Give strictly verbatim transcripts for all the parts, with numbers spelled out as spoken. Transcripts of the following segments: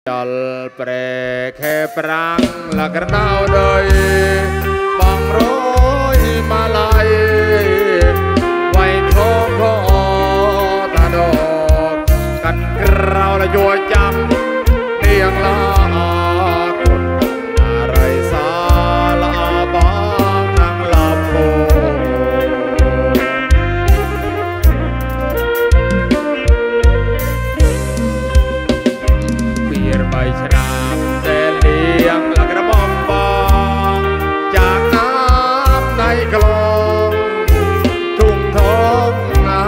Jol preke perang lakarnau doi bang roi malai wai thoko tadok kan kerau la jua jam niang la kun arai sala bang nang lapo bir bai chram te liang la kra bom bongจากน้ำในคลองทุ่งทองนา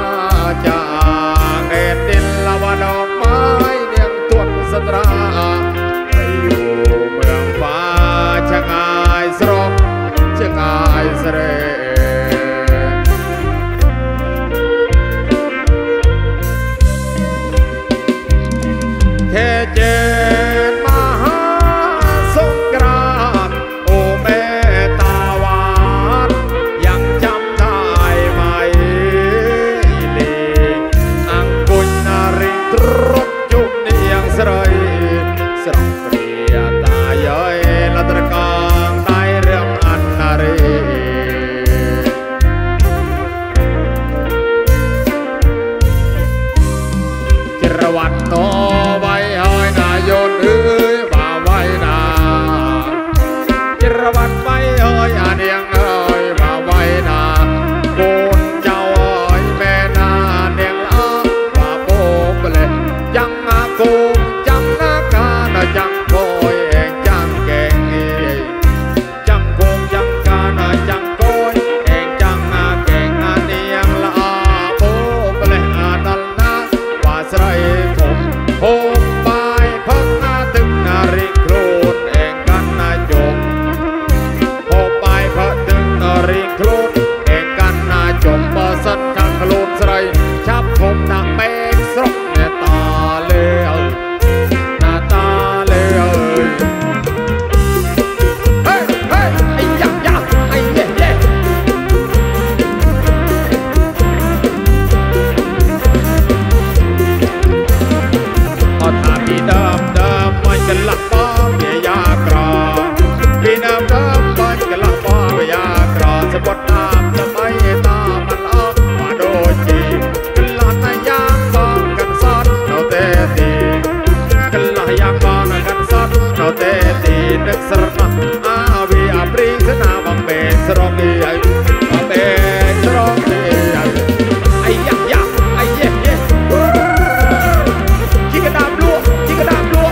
จากเอ็ดดินละวดอกไม้เนียงตวนสตราไปอยู่เมืองฟ้าช่างอายสรบช่างอายเสรเทเจนมหาสงกรานต์โอเมตาหวานยังจำได้ไหมลีอังกุญนาริตรบจุกเนียงสรอยสรองเปรียตาย้อยละตระกางได้เรื่องอันนารีจรวัตโนไว้หอยนายนเอ้ยบ่าไว้นาจรวัตไว้หอยอาเนียงเอ้ยบ่าไว้นาโกนเจ้าเอ้ยแม่นาเนียงละบ่าโบกเลยยังอาโกงจังนาคานาจังโกยเองจังแกงเองจังโกงจังกานาจังโกยเองจังอาแกงอาเนียงละโบกเลยอาดัลนาว่าใส่ผมโฮมบายพักนาตึงนาริโครนเองกันนาจมโฮมบายพักตึงนาริโครนเองกันนาจมบ่สันกันโครนใส่ชับผมดังเมฆสรบเนี่ยตาเลี้ยวหน้าตาเลี้ยวเฮ้ยเฮ้ยไอ้ยักษ์ยักษ์ไอ้เย่เย่พอถามพี่เดิมเดิมมันจะหลับป้อมเบียยากรอพี่เดิมเดิมมันจะหลับป้อมเบียยากรอสะบัดน้ำจะไม่ตามันออกมาโดนจีกันหลานนายางบองกันซ้อนเราเตตีกันหลายางบองกันซ้อนเราเตตีนึกสระนักอาวีอาปรีสนาบังเบนสรองดีไอบังเบนสรองดีไอไอ้ยักษ์ยักษ์ไอ้เย่เย่ขี้กระดาบลัวขี้กระดาบลัว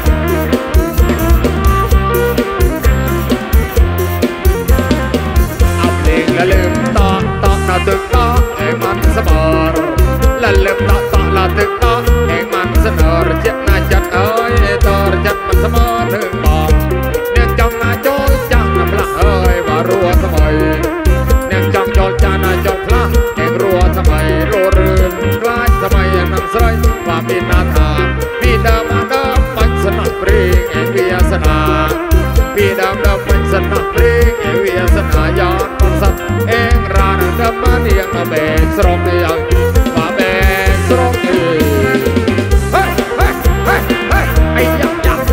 เอาเพลงละลืมต่อต่อนาตึกต่อเองมันเสมอละลืมต่อต่อละตึกต่อเองมันเสนอเจ็ดนาจัดเอ้ยต่อจัดมันเสมอถึงบอกเนียงจังนาโจลจังนาพละเอ้ยว่ารัวสมัยเนียงจังโจลจานาโจลพละเองรัวสมัยรัวรื่นกลายสมัยนังใสว่ามีนาทานมีเดิมเดิมมันสนับปรีเองวิยาสนามีเดิมเดิมมันสนับปรีเองวิยาสนายอนมันสัตเองรานเดิมมันเนียงมาเบนสรองเดียวมาเบนสรองเดียวเฮ้ยเฮ้ยเฮ้ยเฮ้ยไอ้ยักษ์ยักษ์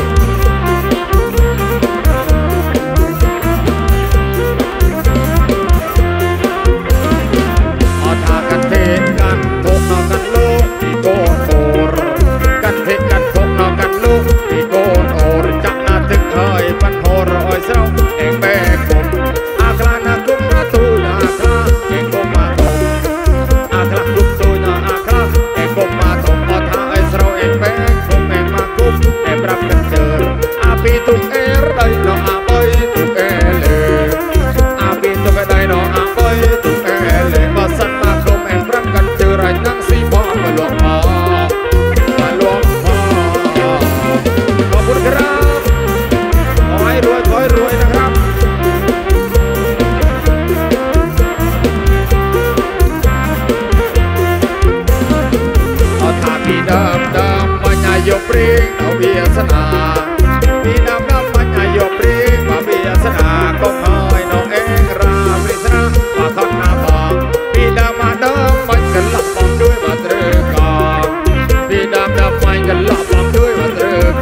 เอาทากันเทกันทกนอกันลูกที่โกนโอรกันเทกันทกนอกันลูกที่โกนโอรจักนาตึกเอ้ยปันโหรอ้อยเศร้าเองแบกผมอาคลานากุมนาตูนาคลาเองกมมาตกอาคลากุมตูนาอาคลาเองกมมาตกเอาทาไอ้เศร้าเองแบกผมเองมากุมเองรับกันเจออาปีตุกเอรได้น้องอาบอยตุกเอเลอาปีตุกได้น้องอาบอยตุกเอเลมาสันมาคุมเองรับกันเจอไรนั่งสีฟ้ามาหลวงพ่อมาหลวงพ่อขอบคุณครับขอให้รวยขอให้รวยนะครับเอาถามพี่เดิมเดิมมันยายปรีเอาเบียสนาพี่เดิมเดิมมันยายปรีมาเบียสนาก็คอยน้องเองราปริศนาว่าทอดหน้าบองพี่เดิมมาเดิมมันกันหลับบองด้วยมาตรึกก่อนพี่เดิมเดิมมันกันหลับบองด้วยมาตรึก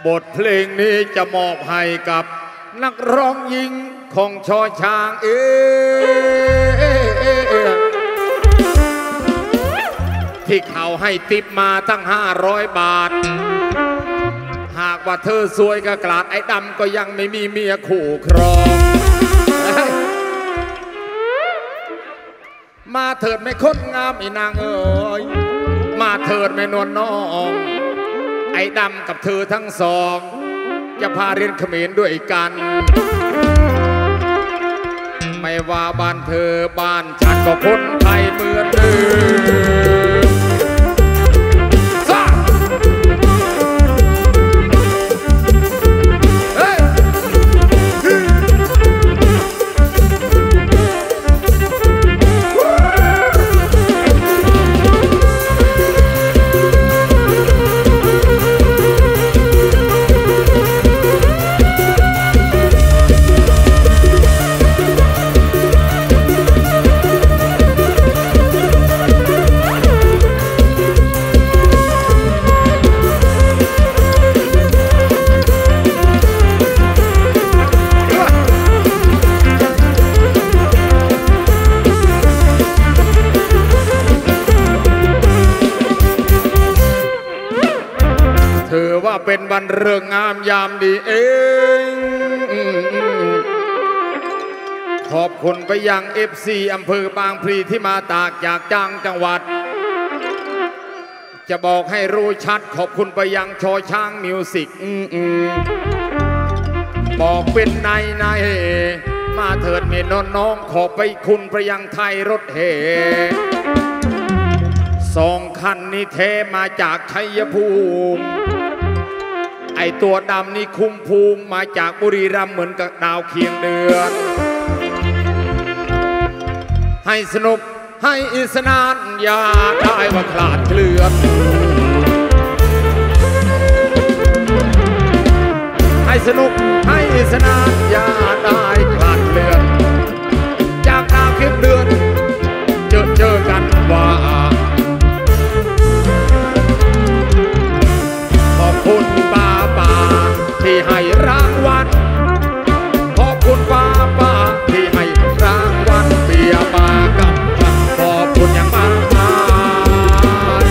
บทเพลงนี้จะมอบให้กับนักร้องหญิงของชอช้างเอที่เขาให้ติปมาตั้งห้าร้อยบาทหากว่าเธอสวยกะกลาดไอ้ดำก็ยังไม่มีเมียคู่ครองมาเถิดไม่คนงามไอ้นางเอ๋ยมาเถิดไม่นวลน้องไอ้ดำกับเธอทั้งสองจะพาเรียนเขมรด้วยกันไม่ว่าบ้านเธอบ้านฉันก็คนไทยเหมือนเดิมเป็นวันเรื่องงามยามดีเองขอบคุณไปยังเอฟซีอำเภอบางพลีที่มาตากจากจังจังหวัดจะบอกให้รู้ชัดขอบคุณไปยังชอช้างมิวสิกบอกเป็นในในมาเถิดเมียน้องน้องขอไปคุณไปยังไทยรถเฮสองคันนี้เทมาจากชัยภูมิไอตัวดำนี่คุ้มภูมิมาจากบุรีรัมย์เหมือนกับดาวเคียงเดือนให้สนุกให้อิสนานอย่าได้ว่าคลาดเคลื่อนให้สนุกให้อิสนานอย่าได้คลาดเคลื่อนจากดาวเคียงเดือนเจอเจอกันว่าขอบคุณป้าป้าที่ให้รางวัลขอบคุณป้าป้าที่ให้รางวัลเบียร์มากับขอบคุณอย่างมากมาย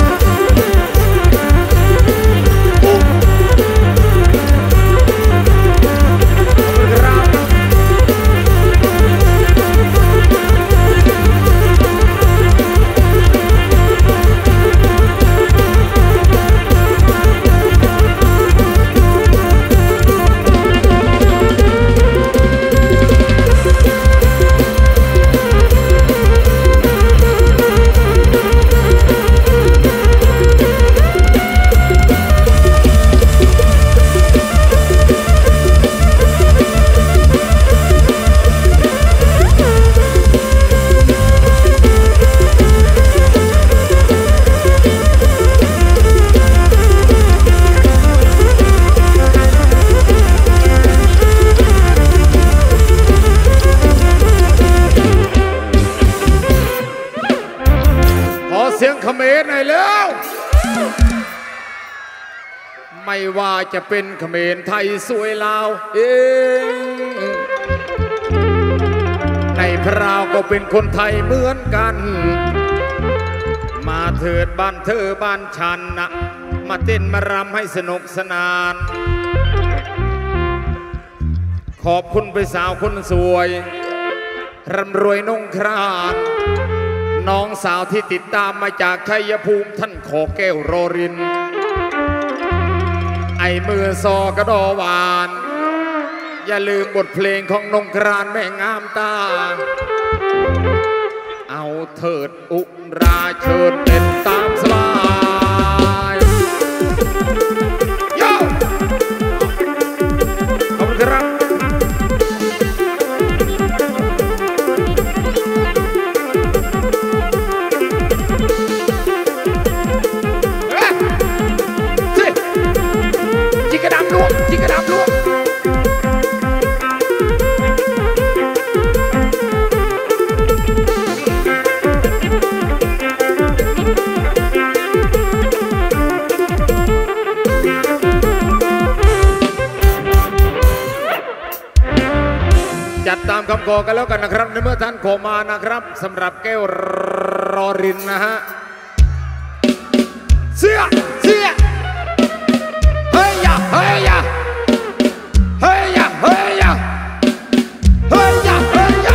เขมรหน่อยแล้วไม่ว่าจะเป็นเขมรไทยสวยลาวเองในพราวก็เป็นคนไทยเหมือนกันมาเถิดบ้านเธอบ้านฉันนะมาเต้นมารำให้สนุกสนานขอบคุณไปสาวคนสวยร่ำรวยนุ่งครานน้องสาวที่ติดตามมาจากชัยภูมิท่านขอแก้วโรรินไอมือซอกระดอหวานอย่าลืมบทเพลงของนงครานแม่งามตาเอาเถิดอุราเชิญเต้นตามสบายโย่ขอบคุณครับจิกระดับลูกก่อนกันแล้วกันนะครับในเมื่อท่านขอมานะครับสำหรับแก้วรอรินนะฮะเสียเสียเฮ้ยยะเฮ้ยยะเฮ้ยยะเฮ้ยยะเฮ้ยยะเฮ้ยยะ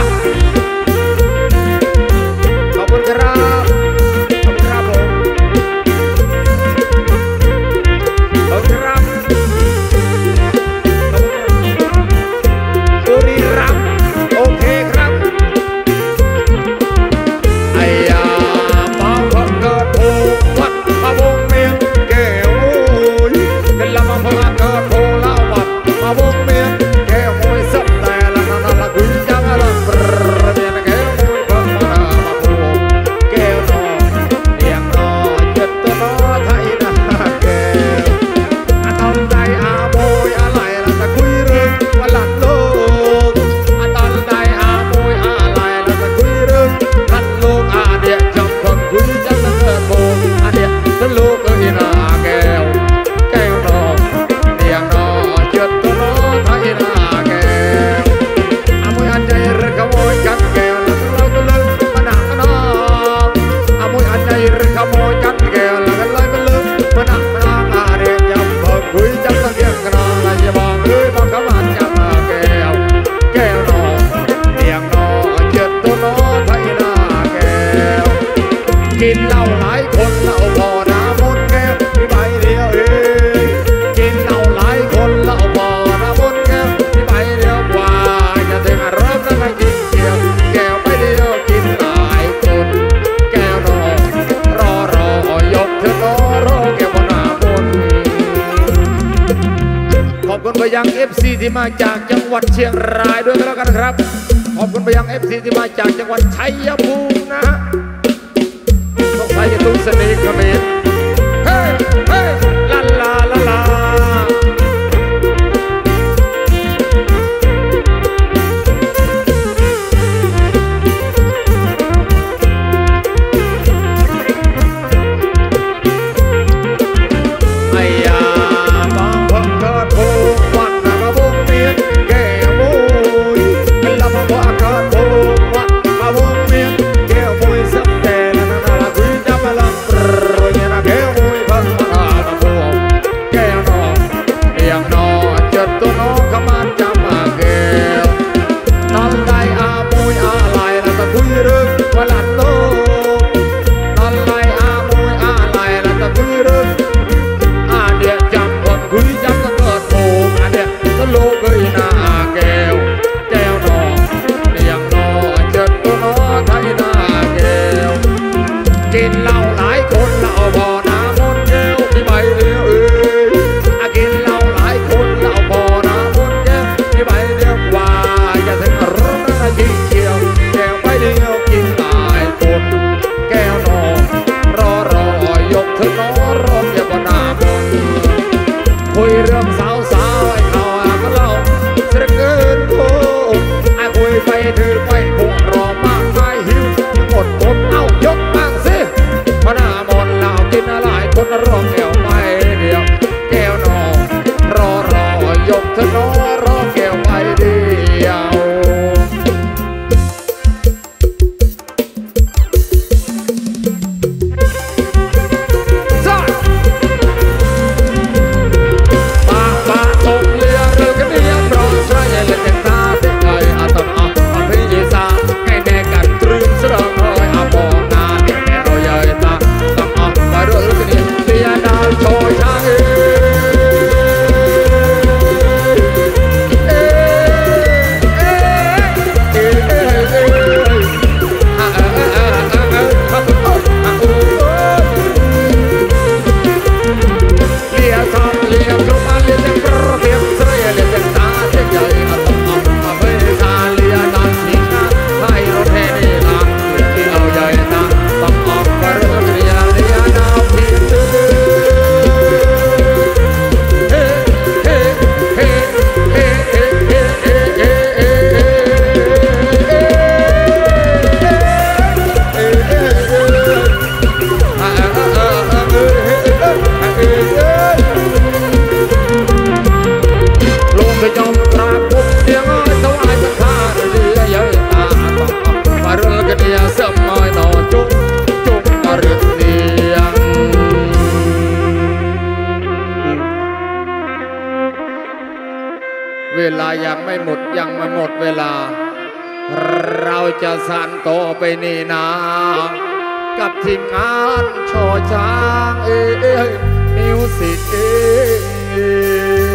ขอบคุณครับขอบคุณครับผมขอบคุณครับบุรีรัมย์โอเคครับไอ้ยามาพักเกิดโพวัดมาวงเมียนแก้วโอยเป็นละมาพักเกิดโพเล่าวัดมาวงเมียนแก้วโอยสับแต่ละนั่นละกุยจังละประเดี๋ยวแก้วโอยเพิ่งมามาโพแก้วนอเอียงนอเจ็ดตัวนอไทยนาแก้วอันตอนใจอาโมยอะไรละตะคุยเรื่องวันหลังโลกอันตอนใจอาโมยอะไรละตะคุยเรื่องทันโลกอาเดียจำคนคุยจังตั้งเกิดโบอาเดียทันโลกเอ้ยนาแก้วแก้วนอเอียงนอเจ็ดตัวนอไทยนาแก้วอาโมยอันใจเรื่องขโมยกันแก้วแล้วเราก็เลิกมาหนักนออาโมยอันใจเรื่องขโมยกันแก้วแล้วก็เลยมาเลิกมาหนักนออาเดียจำคนคุยจังตั้งเกิดกันนอละอย่าบอกเอ้ยบอกเขามาจังแก้วแก้วนอเอียงนอเจ็ดตัวนอไทยนาแก้วกินเหล้าหลายคนเหล้าพอน้ำมนต์แก้วมีใบเดียวเองกินเหล้าหลายคนเหล้าพอน้ำมนต์แก้วมีใบเดียวกว่าจะถึงอารมณ์นั้นไม่กินเกี่ยวแก้วใบเดียวกินหลายคนแก้วนอรอรอยกเธอนอรอแก้วน้ำมนต์ขอบคุณไปยัง เอฟ ซี ที่มาจากจังหวัดเชียงรายด้วยกันแล้วกันครับขอบคุณไปยัง เอฟ ซี ที่มาจากจังหวัดชัยภูมินะฮะต้องใส่ตุ้งเสน่ห์เขมรเฮ้ยเฮ้ยลาลาลาลาไอ้ยาบางพักเกิดโพวัดมาวงเมียนแก้วโอยเป็นละมาพักเกิดโพวัดมาวงเมียนแก้วโอยสับแต่ละนั่นละคุยจับมาลังโปรยนะเวลาเราจะสั่นต่อไปนี่นากับทีมงานโชว์ช้างเอ้ยมิวสิกเอ้ย